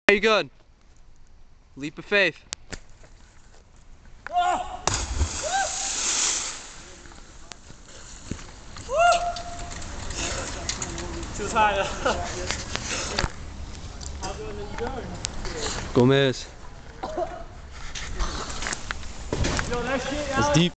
How you going? Leap of faith. Too high. Gomez. Yo, that shit, It's deep.